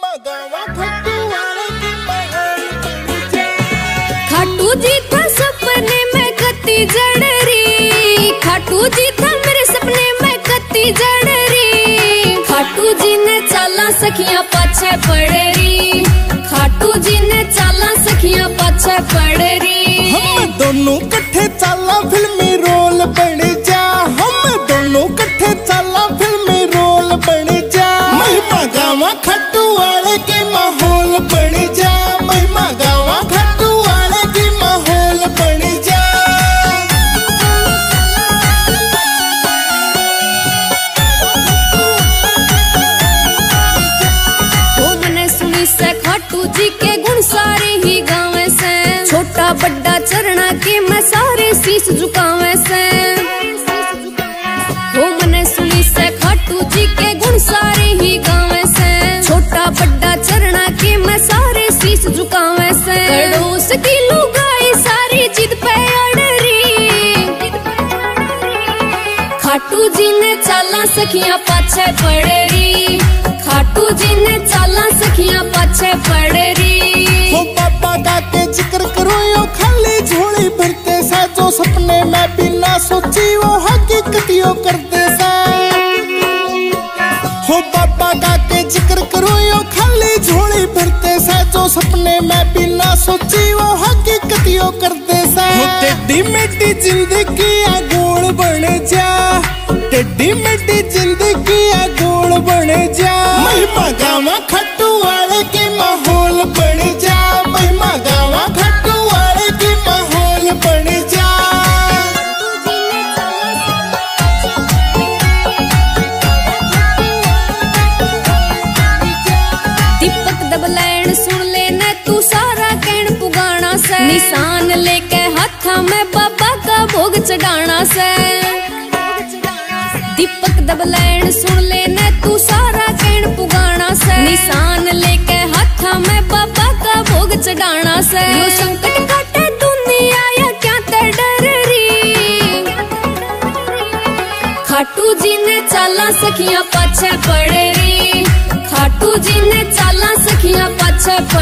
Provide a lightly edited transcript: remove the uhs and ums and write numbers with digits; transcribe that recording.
खाटू जी था सपने में कत्ती जड़री, खाटू जी था मेरे सपने में कत्ती जड़री। खाटू जी ने चाला सखियां पाछे पड़री, खाटू जी ने चाला सखियां पाछे पड़री। हम दोनों कट्ठे चाला फिल्मी रोल बन जा, हम दोनों कट्ठे चाला फिल्मी रोल बन जा। महिमा गावा खाटू वाले के माहौल बन जा, महिमा गावा खाटू वाले के माहौल बन जा। वो मैंने सुनी से खाटू जी के गुण सारे ही गावे से, छोटा बड़ा चरणा के मैं सारे शीश झुकावे से। वो मैंने सुनी से खाटू जी के गुण सारे ही गावे से, छोटा बड़ा चरणा के मैं सारे शीश झुकावे से। कड़ोस की लुगाई सारी जिद पे अड़री, खाटू जी ने चाला सखियां पाछे पड़री, खाटू जी ने चाला सखियां पाछे पड़री। हो बाबा का के जिक्र करो यो खाली झोली भरते सा, जो सपने में बिना सोची वो हकीकतियों करते सा। हो बाबा का के जिक्र करो यो खाली झोली भरते सा, जो सपने में बिना सोची वो हकीकतियों करते सा। हो टेढ़ी मेढ़ी जिंदगी गोल बन जा, टेढ़ी मेढ़ी जिंदगी गोल बन जा। महिमा गावा खाटू वाले के माहौल बन जा, महिमा गावा खाटू वाले के माहौल बन जा। दीपक दबलैन सुन लेना तू सारा कहन पुगाना से, निशान लेके हाथा में बाबा का भोग चढ़ाना से। दीपक दबलैन सुन लेना तू सारा कहन पुगाना से, निशान लेके हाथा में बाबा का भोग चढ़ाना से। यो संकट काटे दुनिया या क्या ते डररी, खाटू जी ने चाला सखियां पाछे पड़री, खाटू जी ने चाला सखियां पाछे